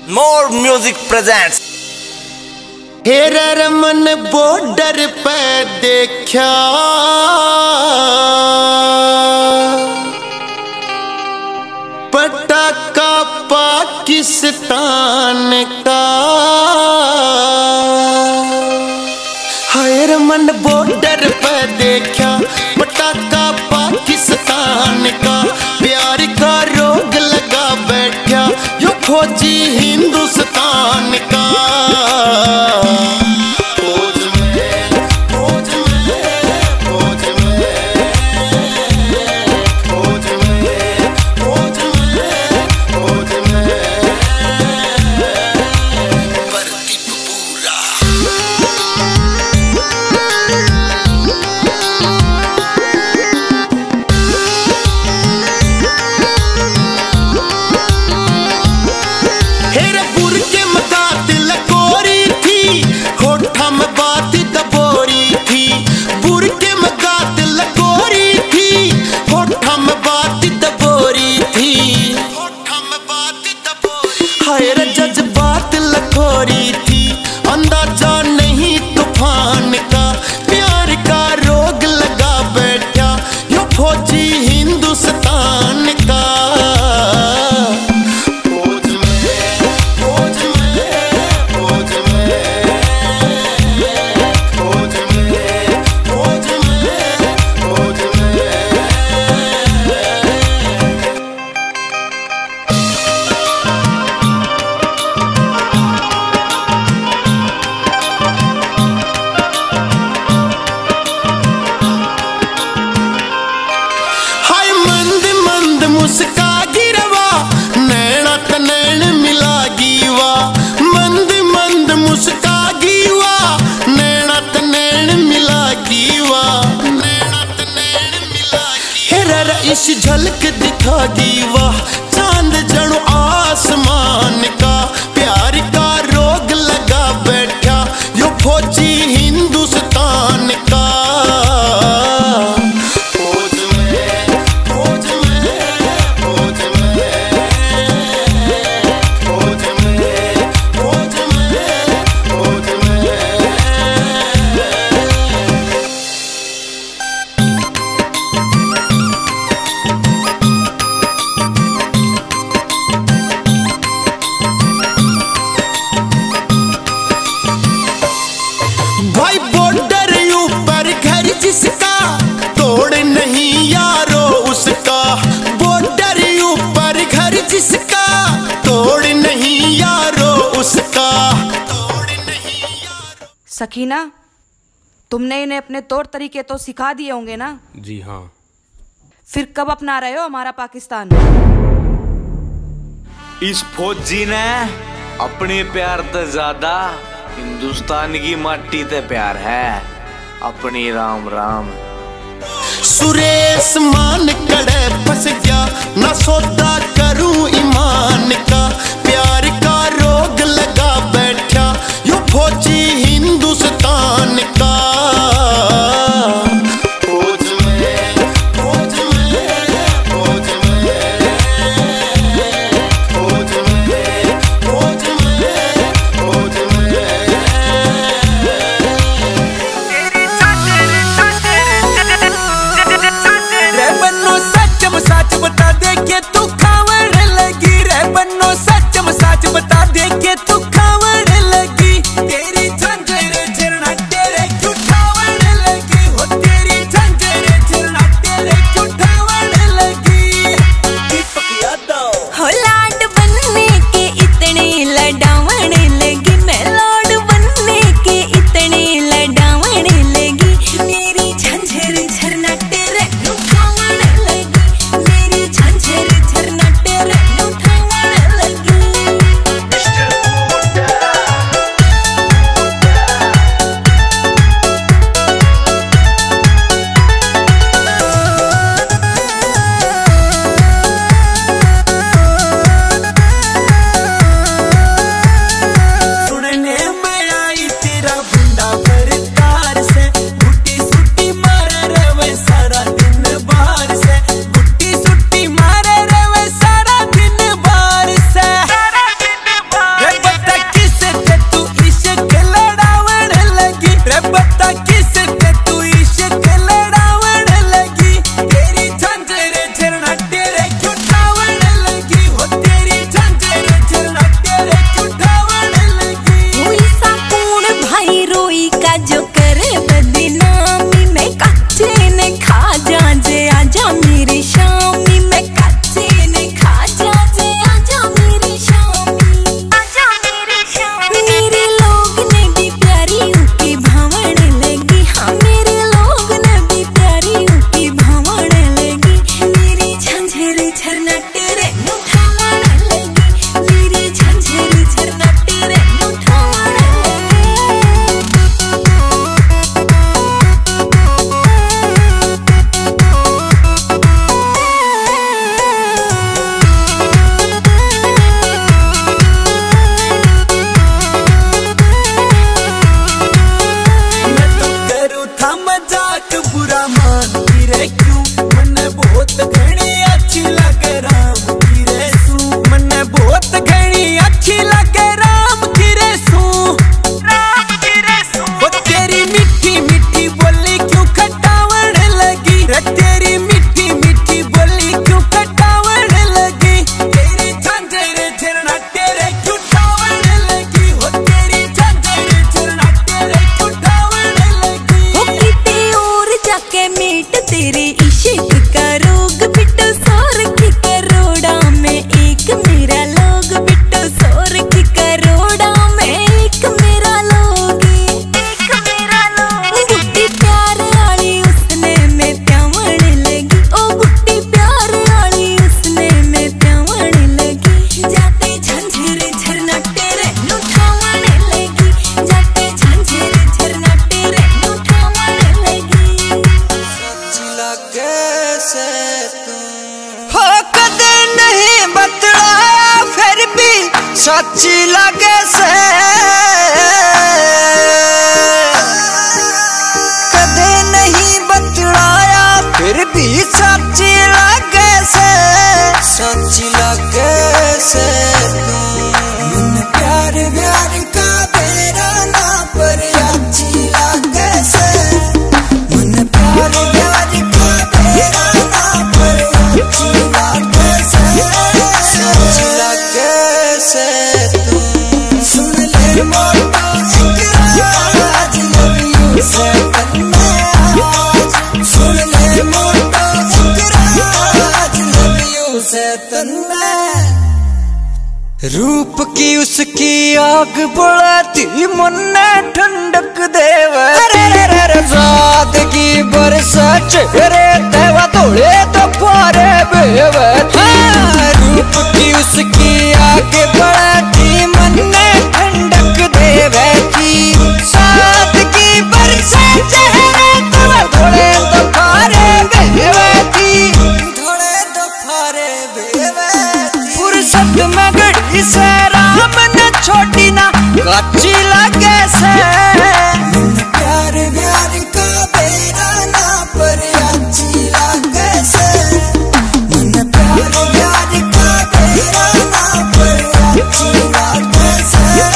More Music presents। हेरा रमन border पे देखा पटाखा पाकिस्तान का। हेरा रमन बॉर्डर पे देखा पटाखा पाकिस्तान का। प्यार का रोग लगा बैठा यो फौजी हिंदुस्तान का। जज्बात लखोरी थी अंदाजा नहीं तूफान का। प्यार का रोग लगा बैठा यो फौजी हिंदुस्तान का। मुस्का गिरवा नैना तनैन मिला गीवा। मंद मंद मुस्का गीवा नैना तनैन मिला गीवा। नैना तनैन मिला हेरा इस झलक दिखा गीवा। चांद जणु आसमान का। प्यार का रोग लगा बैठा यो फौजी हिंदुस्तान का। भाई बॉर्डर ऊपर घर जिसका तोड़ नहीं यारो उसका। बॉर्डर ऊपर घर जिसका तोड़ नहीं यारो उसका। सकीना, तुमने इन्हें अपने तौर तरीके तो सिखा दिए होंगे ना? जी हाँ। फिर कब अपना रहे हो हमारा पाकिस्तान? इस फौजी ने अपने प्यार तो ज्यादा हिंदुस्तान की माटी ते प्यार है। अपनी राम राम। सुरेश मान कड़े फंस गया ना सौदा करूं ईमान का। प्यार का रोग लगा बैठा यो फौजी हिंदुस्तान का। सच्ची लगे से कदे नहीं बतलाया फिर भी सच्ची लगे से सच्ची लगे से मन प्यार प्यार का बेरा ना पर अच्छी लगे से मन प्यार प्यार का बेरा ना पर अच्छी लगे से सच्ची लगे से सुन ले मोटा इकरार लव यू से करना आज सुन ले मोटा इकरार लव यू से करना रूप की उसकी आग बढ़ाती मन ठंडक देवे सादगी बरसा चेहरे देवा तोड़े तो पारे बेवे रूप की उसकी आग बढ़ाती मन ठंडक देवे थी सादगी बरसा चेहरे देवा तोड़े तो पारे बेवे थी थोड़े तो पारे बेवे फुर्सत में गड़ी से राम ने छोटी ना कच्ची लगे से प्यार प्यार का बेरा ना पर अच्छी लगे से मन प्यार प्यार का बेरा ना पर अच्छी लगे से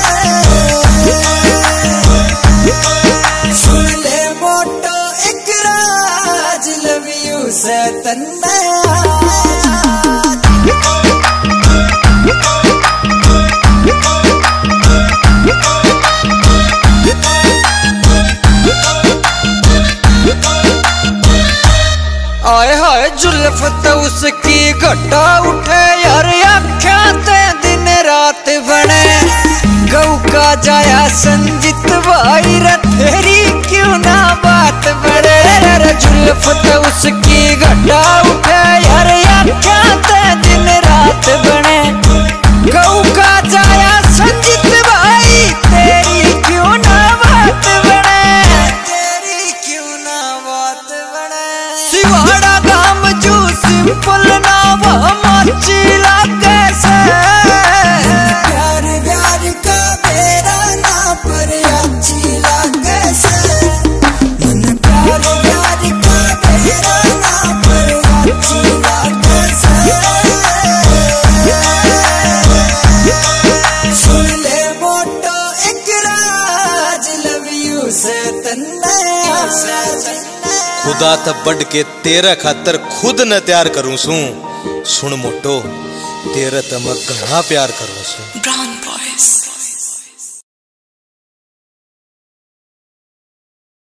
सुन ले मोटो इकरार लव यू से तन्ना आए हाय जुल्फ तो उसकी घटा उठे यार आख्या ते दिन रात बने गऊ का जाया संजित भाई तेरी क्यों ना बात बड़े जुल्फ तो उसकी घटा उठे यार आख्या ते दिन रात बने गऊ का जाया संजित भाई तेरी क्यों ना बात बने तेरी क्यों ना बात बने सिवाड़ा गाम जू सिंपल ना वह मची लगे से प्यार प्यार का बेरा ना पर अच्छी लगे से मन प्यार प्यार का बेरा ना पर अच्छी लगे से सुन ले मोटो इकरार लव यू से तन्ना खुदा तब बढ़ के तेरा खातर खुद न तैयार करूं सू सुन मोटो तेरा तब मैं घना प्यार करूं सू Brown Boys.